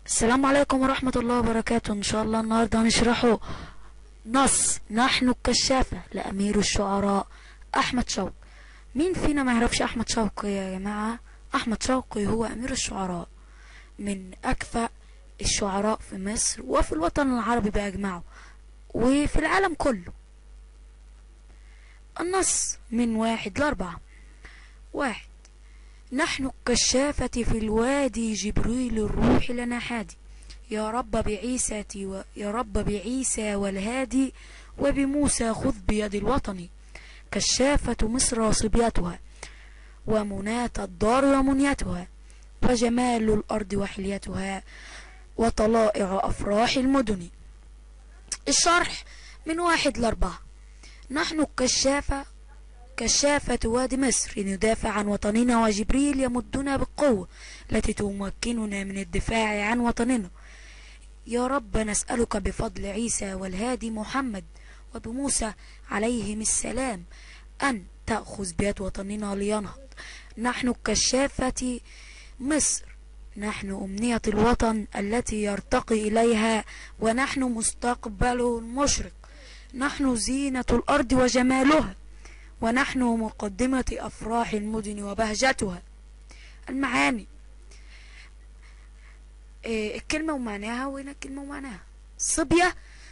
السلام عليكم ورحمة الله وبركاته. إن شاء الله النهاردة هنشرحه نص نحن الكشافة لأمير الشعراء أحمد شوقي. مين فينا ما يعرفش أحمد شوقي يا جماعة؟ أحمد شوقي هو أمير الشعراء، من أكفأ الشعراء في مصر وفي الوطن العربي بأجمعه وفي العالم كله. النص من 1 ل4. 1. نحن الكشافة في الوادي، جبريل الروح لنا حادي، يا رب بعيسى والهادي، وبموسى خذ بيد الوطن، كشافة مصر وصبيتها، ومناة الدار ومنيتها، وجمال الأرض وحليتها، وطلائع أفراح المدن. الشرح من 1 ل4. نحن الكشافة، كشافة وادي مصر، ندافع عن وطننا، وجبريل يمدنا بالقوة التي تمكننا من الدفاع عن وطننا. يا رب نسألك بفضل عيسى والهادي محمد وبموسى عليهم السلام أن تأخذ بيد وطننا لينهض. نحن كشافة مصر، نحن أمنية الوطن التي يرتقي إليها، ونحن مستقبله المشرق، نحن زينة الأرض وجمالها، ونحن مقدمة أفراح المدن وبهجتها. المعاني، الكلمة ومعناها، وهنا الكلمة ومعناها. صبية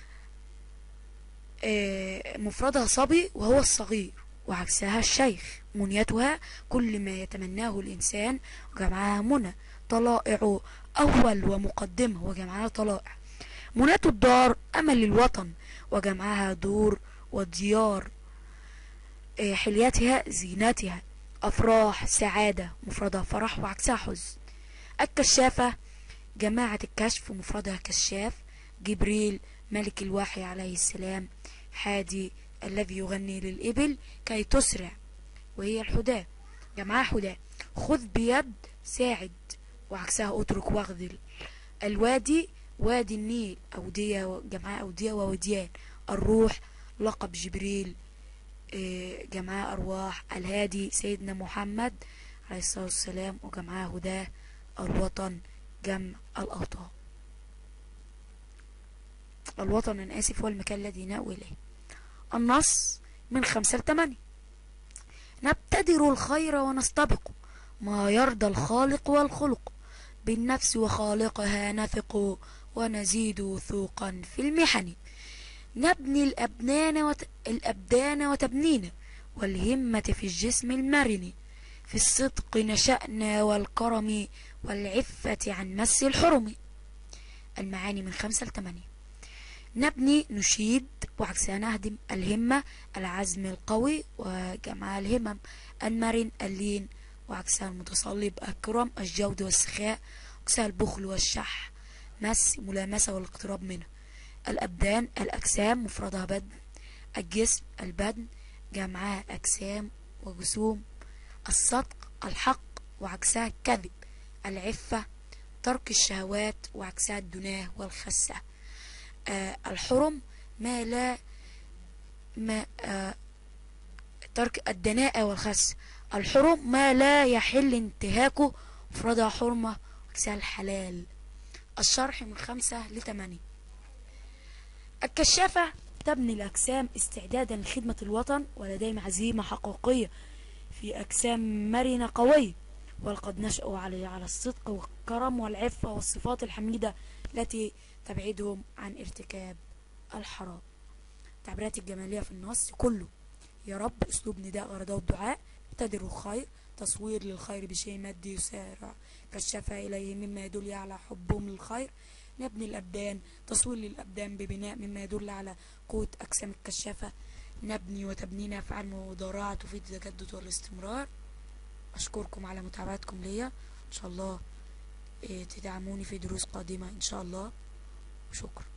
مفردها صبي وهو الصغير، وعكسها الشيخ. منيتها كل ما يتمناه الإنسان، وجمعها منى. طلائع أول ومقدمة، وجمعها طلائع. مناة الدار أمل الوطن، وجمعها دور وديار. حليتها زينتها. أفراح سعادة، مفردها فرح وعكسها حزن. الكشافة جماعة الكشف، ومفردها كشاف. جبريل ملك الوحي عليه السلام. حادي الذي يغني للإبل كي تسرع، وهي الحداة، جمعها حداة. خذ بيد ساعد، وعكسها اترك واخذل. الوادي وادي النيل، أودية، جمعها أودية ووديان. الروح لقب جبريل، جمعها أرواح. الهادي سيدنا محمد عليه الصلاة والسلام، وجمعها هداه. الوطن جمع الأوطان. الوطن أنا آسف هو المكان الذي نأوي إليه. النص من 5 ل8. نبتدر الخير ونستبق، ما يرضى الخالق والخلق، بالنفس وخالقها نثق، ونزيد وثوقا في المحن. نبني الأبدان وتبنينا، والهمة في الجسم المرن، في الصدق نشأنا والكرم، والعفة عن مس الحرم. المعاني من 5 ل8. نبني نشيد، وعكسها نهدم. الهمة العزم القوي، وجمعها الهمم. المرن اللين، وعكسها المتصلب. الكرم الجود والسخاء، وعكسها البخل والشح. ملامسة والاقتراب منه. الأبدان الأجسام، مفردها بدن. الجسم البدن، جمعها أجسام وجسوم. الصدق الحق، وعكسها الكذب. العفة ترك الشهوات، وعكسها الدناه والخسة. الحرم ترك الدناءة والخس. الحرم ما لا يحل انتهاكه، مفردها حرمة، وعكسها الحلال. الشرح من 5 ل8. الكشافة تبني الأجسام استعدادا لخدمة الوطن، ولديهم عزيمة حقيقية في أجسام مرنة قوية، ولقد نشأوا على الصدق والكرم والعفة والصفات الحميدة التي تبعدهم عن ارتكاب الحرام. التعبيرات الجمالية في النص كله: يا رب أسلوب نداء غرضه الدعاء. ابتدر الخير، تصوير للخير بشيء مادي يسارع كشفها إليه مما يدل على حبهم للخير. نبني الأبدان، تصوير للأبدان ببناء مما يدل على قوة أجسام الكشافة. نبني وتبنينا أفعال مضارعة تفيد التجدد والاستمرار. أشكركم على متابعتكم ليا، إن شاء الله تدعموني في دروس قادمة إن شاء الله، وشكرا.